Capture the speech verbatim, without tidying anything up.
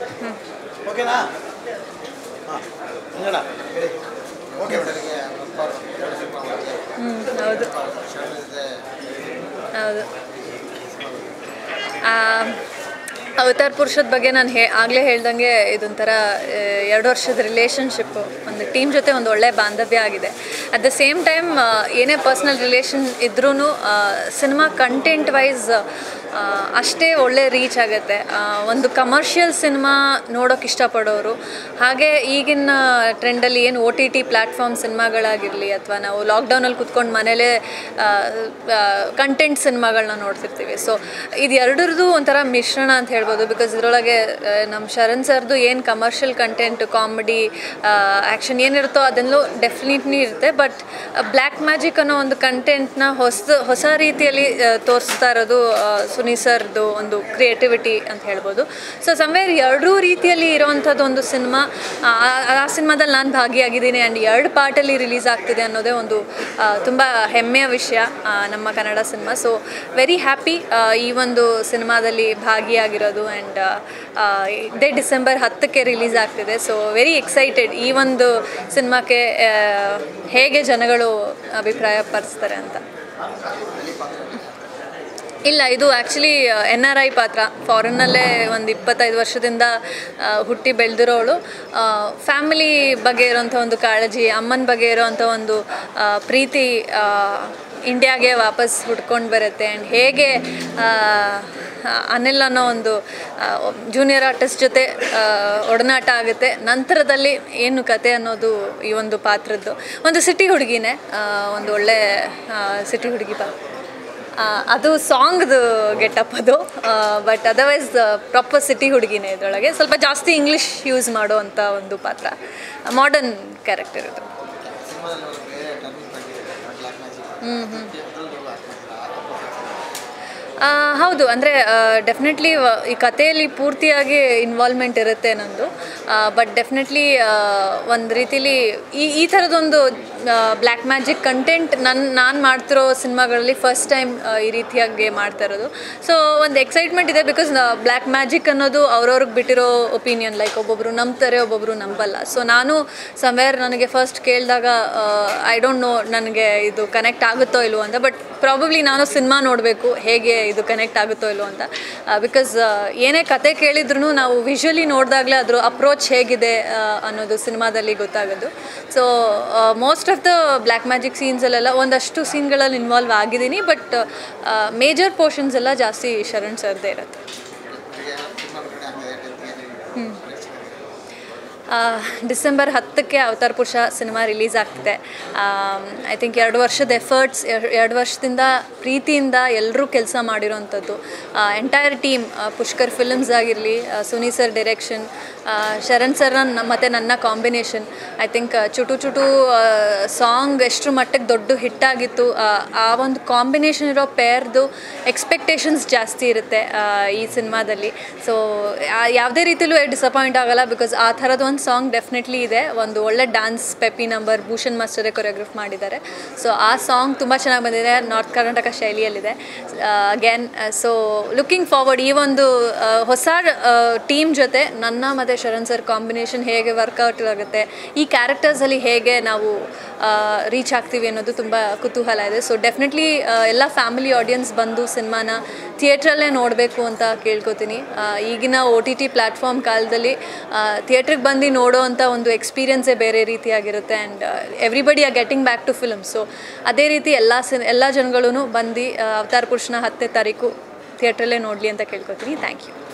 ಓಕೆನಾ? ಹಾಂ ಓಕೆ ಹೌದು ಹೌದು ಅವತಾರ್ ಪುರುಷದ ಬಗ್ಗೆ ನಾನು ಹೇ ಆಗಲೇ ಹೇಳ್ದಂಗೆ ಇದೊಂಥರ ಎರಡು ವರ್ಷದ ರಿಲೇಷನ್ಶಿಪ್ಪು, ಒಂದು ಟೀಮ್ ಜೊತೆ ಒಂದು ಒಳ್ಳೆಯ ಬಾಂಧವ್ಯ ಆಗಿದೆ. ಅಟ್ ದ ಸೇಮ್ ಟೈಮ್ ಏನೇ ಪರ್ಸ್ನಲ್ ರಿಲೇಷನ್ ಇದ್ರೂ ಸಿನಿಮಾ ಕಂಟೆಂಟ್ ವೈಸ್ ಅಷ್ಟೇ ಒಳ್ಳೆ ರೀಚ್ ಆಗುತ್ತೆ. ಒಂದು ಕಮರ್ಷಿಯಲ್ ಸಿನಿಮಾ ನೋಡೋಕೆ ಇಷ್ಟಪಡೋರು, ಹಾಗೆ ಈಗಿನ ಟ್ರೆಂಡಲ್ಲಿ ಏನು ಒ ಟಿ ಟಿ ಪ್ಲ್ಯಾಟ್ಫಾರ್ಮ್ ಸಿನಿಮಾಗಳಾಗಿರಲಿ ಅಥವಾ ನಾವು ಲಾಕ್ಡೌನಲ್ಲಿ ಕುತ್ಕೊಂಡು ಮನೇಲೇ ಕಂಟೆಂಟ್ ಸಿನಿಮಾಗಳನ್ನ ನೋಡ್ತಿರ್ತೀವಿ. ಸೊ ಇದು ಎರಡರದ್ದು ಒಂಥರ ಮಿಶ್ರಣ ಅಂತ ಹೇಳ್ಬೋದು. ಬಿಕಾಸ್ ಇದರೊಳಗೆ ನಮ್ಮ ಶರಣ್ ಸರ್ದು ಏನು ಕಮರ್ಷಿಯಲ್ ಕಂಟೆಂಟ್, ಕಾಮಿಡಿ, ಆ್ಯಕ್ಷನ್ ಏನಿರುತ್ತೋ ಅದೆಲ್ಲೂ ಡೆಫಿನೆಟ್ಲಿ ಇರುತ್ತೆ. ಬಟ್ ಬ್ಲ್ಯಾಕ್ ಮ್ಯಾಜಿಕ್ ಅನ್ನೋ ಒಂದು ಕಂಟೆಂಟ್ನ ಹೊಸ ಹೊಸ ರೀತಿಯಲ್ಲಿ ತೋರಿಸ್ತಾ ಇರೋದು ಸುನಿ ಸರ್ದು ಒಂದು ಕ್ರಿಯೇಟಿವಿಟಿ ಅಂತ ಹೇಳ್ಬೋದು. ಸೊ ಸಮ್ವೇರ್ ಎರಡೂ ರೀತಿಯಲ್ಲಿ ಇರೋವಂಥದ್ದು ಒಂದು ಸಿನಿಮಾ. ಆ ಸಿನಿಮಾದಲ್ಲಿ ನಾನು ಭಾಗಿಯಾಗಿದ್ದೀನಿ ಆ್ಯಂಡ್ ಎರಡು ಪಾರ್ಟಲ್ಲಿ ರಿಲೀಸ್ ಆಗ್ತಿದೆ ಅನ್ನೋದೇ ಒಂದು ತುಂಬ ಹೆಮ್ಮೆಯ ವಿಷಯ ನಮ್ಮ Kannada cinema. So very happy ಈ ಒಂದು ಸಿನಿಮಾದಲ್ಲಿ ಭಾಗಿಯಾಗಿರೋದು. ಆ್ಯಂಡ್ ಇದೇ ಡಿಸೆಂಬರ್ ಹತ್ತಕ್ಕೆ ರಿಲೀಸ್ ಆಗ್ತಿದೆ. ಸೊ ವೆರಿ ಎಕ್ಸೈಟೆಡ್ ಈ ಒಂದು ಸಿನಿಮಾಕ್ಕೆ ಹೇಗೆ ಜನಗಳು ಅಭಿಪ್ರಾಯ ಪಡಿಸ್ತಾರೆ ಅಂತ. ಇಲ್ಲ, ಇದು ಆ್ಯಕ್ಚುಲಿ ಎನ್ ಆರ್ ಐ ಪಾತ್ರ. ಫಾರಿನ್ನಲ್ಲೇ ಒಂದು ಇಪ್ಪತ್ತೈದು ವರ್ಷದಿಂದ ಹುಟ್ಟಿ ಬೆಳೆದಿರೋಳು. ಫ್ಯಾಮಿಲಿ ಬಗ್ಗೆ ಇರೋಂಥ ಒಂದು ಕಾಳಜಿ, ಅಮ್ಮನ ಬಗ್ಗೆ ಇರೋವಂಥ ಒಂದು ಪ್ರೀತಿ ಇಂಡಿಯಾಗೆ ವಾಪಸ್ ಹುಡ್ಕೊಂಡು ಬರುತ್ತೆ. ಆ್ಯಂಡ್ ಹೇಗೆ ಅನಿಲ್ ಅನ್ನೋ ಒಂದು ಜೂನಿಯರ್ ಆರ್ಟಿಸ್ಟ್ ಜೊತೆ ಒಡನಾಟ ಆಗುತ್ತೆ, ನಂತರದಲ್ಲಿ ಏನು ಕತೆ ಅನ್ನೋದು ಈ ಒಂದು ಪಾತ್ರದ್ದು. ಒಂದು ಸಿಟಿ ಹುಡುಗಿನೇ, ಒಂದು ಒಳ್ಳೆ ಸಿಟಿ ಹುಡುಗಿ ಪಾತ್ರ. ಅದು ಸಾಂಗ್ದು ಗೆಟಪ್ ಅದು. ಬಟ್ ಅದರ್ವೈಸ್ ಪ್ರಾಪರ್ ಸಿಟಿ ಹುಡುಗಿನೇ. ಇದರೊಳಗೆ ಸ್ವಲ್ಪ ಜಾಸ್ತಿ ಇಂಗ್ಲೀಷ್ ಯೂಸ್ ಮಾಡೋ ಅಂಥ ಒಂದು ಪಾತ್ರ, ಮಾಡರ್ನ್ ಕ್ಯಾರೆಕ್ಟರ್ ಇದು. ಹ್ಞೂ ಹ್ಞೂ ಹೌದು, ಅಂದರೆ ಡೆಫಿನೆಟ್ಲಿ ಈ ಕಥೆಯಲ್ಲಿ ಪೂರ್ತಿಯಾಗಿ ಇನ್ವಾಲ್ವ್ಮೆಂಟ್ ಇರುತ್ತೆ ನಂದು. ಬಟ್ ಡೆಫಿನೆಟ್ಲಿ ಒಂದು ರೀತಿಲಿ ಈ ಈ ಥರದೊಂದು ಬ್ಲ್ಯಾಕ್ ಮ್ಯಾಜಿಕ್ ಕಂಟೆಂಟ್ ನನ್ನ ನಾನು ಮಾಡ್ತಿರೋ ಸಿನಿಮಾಗಳಲ್ಲಿ ಫಸ್ಟ್ ಟೈಮ್ ಈ ರೀತಿಯಾಗಿ ಮಾಡ್ತಾ ಇರೋದು. ಸೊ ಒಂದು ಎಕ್ಸೈಟ್ಮೆಂಟ್ ಇದೆ. ಬಿಕಾಸ್ ಬ್ಲ್ಯಾಕ್ ಮ್ಯಾಜಿಕ್ ಅನ್ನೋದು ಅವ್ರವ್ರಿಗೆ ಬಿಟ್ಟಿರೋ ಒಪಿನಿಯನ್. ಲೈಕ್ ಒಬ್ಬೊಬ್ಬರು ನಂಬ್ತಾರೆ, ಒಬ್ಬೊಬ್ಬರು ನಂಬಲ್ಲ. ಸೊ ನಾನು ಸಮ್ವೇರ್ ನನಗೆ ಫಸ್ಟ್ ಕೇಳಿದಾಗ ಐ ಡೋಂಟ್ ನೋ ನನಗೆ ಇದು ಕನೆಕ್ಟ್ ಆಗುತ್ತೋ ಇಲ್ವೋ ಅಂತ. ಬಟ್ ಪ್ರಾಬಬ್ಲಿ ನಾನು ಸಿನಿಮಾ ನೋಡಬೇಕು ಹೇಗೆ ಇದು ಕನೆಕ್ಟ್ ಆಗುತ್ತೋ ಇಲ್ವೋ ಅಂತ. ಬಿಕಾಸ್ ಏನೇ ಕತೆ ಕೇಳಿದ್ರು ನಾವು ವಿಷುವಲಿ ನೋಡಿದಾಗಲೇ ಅದ್ರ ಅಪ್ರೋಚ್ ಹೇಗಿದೆ ಅನ್ನೋದು ಸಿನಿಮಾದಲ್ಲಿ ಗೊತ್ತಾಗೋದು. So most of the black magic ಸೀನ್ಸಲ್ಲೆಲ್ಲ ಒಂದಷ್ಟು ಸೀನ್ಗಳಲ್ಲಿ ಇನ್ವಾಲ್ವ್ ಆಗಿದ್ದೀನಿ. ಬಟ್ ಮೇಜರ್ ಪೋರ್ಷನ್ಸ್ ಎಲ್ಲ ಜಾಸ್ತಿ ಶರಣ್ ಸರ್ದೇ ಇರುತ್ತೆ. ಹ್ಞೂ ಡಿಸೆಂಬರ್ ಹತ್ತಕ್ಕೆ ಅವತಾರ್ ಪುರುಷ ಸಿನಿಮಾ ರಿಲೀಸ್ ಆಗ್ತಿದೆ. ಐ ಥಿಂಕ್ ಎರಡು ವರ್ಷದ ಎಫರ್ಟ್ಸ್, ಎರಡು ವರ್ಷದಿಂದ ಪ್ರೀತಿಯಿಂದ ಎಲ್ಲರೂ ಕೆಲಸ ಮಾಡಿರೋವಂಥದ್ದು. ಎಂಟೈರ್ ಟೀಮ್, ಪುಷ್ಕರ್ ಫಿಲ್ಮ್ಸ್ ಆಗಿರಲಿ, Suni sir direction, Sharan sir ಮತ್ತು ನನ್ನ combination. I think Chuttu Chuttu song ಎಷ್ಟರ ಮಟ್ಟಿಗೆ ದೊಡ್ಡ ಹಿಟ್ಟಾಗಿತ್ತು. ಆ ಒಂದು ಕಾಂಬಿನೇಷನ್ ಇರೋ ಪೇರ್ದು ಎಕ್ಸ್ಪೆಕ್ಟೇಷನ್ಸ್ ಜಾಸ್ತಿ ಇರುತ್ತೆ ಈ ಸಿನಿಮಾದಲ್ಲಿ. ಸೊ ಯಾವುದೇ ರೀತಿಲೂ ಡಿಸಪಾಯಿಂಟ್ ಆಗೋಲ್ಲ. ಬಿಕಾಸ್ ಆ ಥರದ ಒಂದು ಸಾಂಗ್ ಡೆಫಿನೆಟ್ಲಿ ಇದೆ. ಒಂದು ಒಳ್ಳೆ ಡ್ಯಾನ್ಸ್ ಪೆಪಿ ನಂಬರ್ ಭೂಷಣ್ ಮಾಸ್ಟರೇ ಕೊರಿಯೋಗ್ರಫ್ ಮಾಡಿದ್ದಾರೆ. ಸೊ ಆ ಸಾಂಗ್ ತುಂಬ ಚೆನ್ನಾಗಿ ಬಂದಿದೆ, ನಾರ್ತ್ ಕರ್ನಾಟಕ ಶೈಲಿಯಲ್ಲಿದೆ ಅಗೇನ್. ಸೊ ಲುಕಿಂಗ್ ಫಾರ್ವರ್ಡ್ ಈ ಒಂದು ಹೊಸ ಟೀಮ್ ಜೊತೆ ನನ್ನ ಮತ್ತು ಶರಣ್ ಸರ್ ಕಾಂಬಿನೇಷನ್ ಹೇಗೆ ವರ್ಕೌಟ್ ಆಗುತ್ತೆ, ಈ ಕ್ಯಾರೆಕ್ಟರ್ಸಲ್ಲಿ ಹೇಗೆ ನಾವು ರೀಚ್ ಆಗ್ತೀವಿ ಅನ್ನೋದು ತುಂಬ ಕುತೂಹಲ ಇದೆ. ಸೊ ಡೆಫಿನೆಟ್ಲಿ ಎಲ್ಲ ಫ್ಯಾಮಿಲಿ ಆಡಿಯನ್ಸ್ ಬಂದು ಸಿನಿಮಾನ ಥಿಯೇಟ್ರಲ್ಲೇ ನೋಡಬೇಕು ಅಂತ ಕೇಳ್ಕೊತೀನಿ. ಈಗಿನ ಒ ಟಿ ಟಿ ಪ್ಲ್ಯಾಟ್ಫಾರ್ಮ್ ಕಾಲದಲ್ಲಿ ಥಿಯೇಟ್ರಿಗೆ ಬಂದು ನೋಡೋ ಅಂಥ ಒಂದು ಎಕ್ಸ್ಪೀರಿಯನ್ಸೇ ಬೇರೆ ರೀತಿಯಾಗಿರುತ್ತೆ. And everybody are getting back to film. So ಅದೇ ರೀತಿ ಎಲ್ಲ ಸಿನ್ ಎಲ್ಲ ಜನಗಳೂ ಬಂದು ಅವತಾರ್ ಪುರುಷನ ಹತ್ತನೇ ತಾರೀಕು ಥಿಯೇಟ್ರಲ್ಲೇ ನೋಡಲಿ ಅಂತ ಕೇಳ್ಕೊತೀನಿ. Thank you.